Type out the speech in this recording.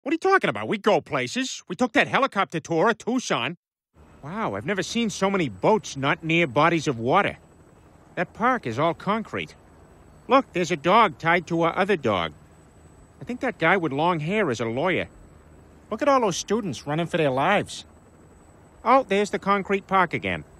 What are you talking about? We go places. We took that helicopter tour of Tucson. Wow, I've never seen so many boats not near bodies of water. That park is all concrete. Look, there's a dog tied to our other dog. I think that guy with long hair is a lawyer. Look at all those students running for their lives. Oh, there's the concrete park again.